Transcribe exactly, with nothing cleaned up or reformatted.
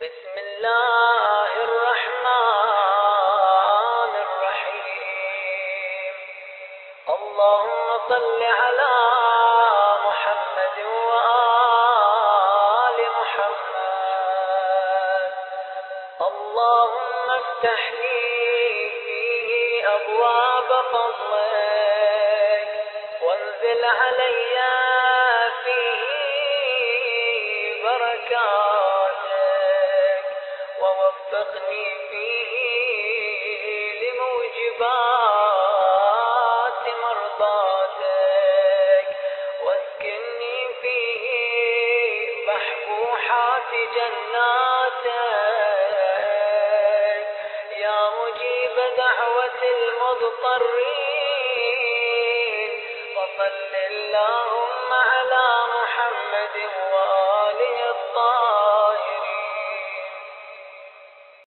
بسم الله الرحمن الرحيم. اللهم صل على محمد وآل محمد. اللهم افتح لي فيه أبواب فضلك وانزل علي فيه بركاتك ووفقني فيه لموجبات مرضاتك واسكنني فيه بحبوحات جناتك يا مجيب دعوة المضطرين. وصل اللهم على محمد وآله الطاهرين.